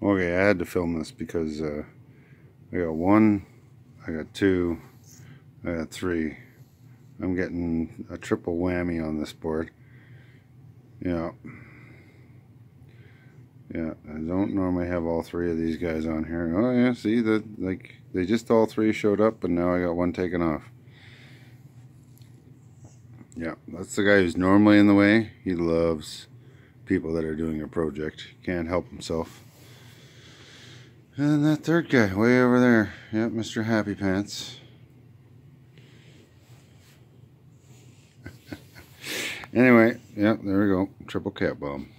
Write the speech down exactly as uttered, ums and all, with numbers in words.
Okay, I had to film this because uh, I got one, I got two, I got three. I'm getting a triple whammy on this board. Yeah. Yeah, I don't normally have all three of these guys on here. Oh yeah, see that, like, they just all three showed up and now I got one taken off. Yeah, that's the guy who's normally in the way. He loves people that are doing a project. Can't help himself. And that third guy way over there. Yep, Mister Happy Pants. Anyway, yeah, there we go. Triple cat bomb.